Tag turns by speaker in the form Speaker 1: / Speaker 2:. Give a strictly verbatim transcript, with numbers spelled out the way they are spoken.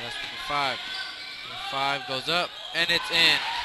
Speaker 1: That's number five. Number five goes up, and it's in.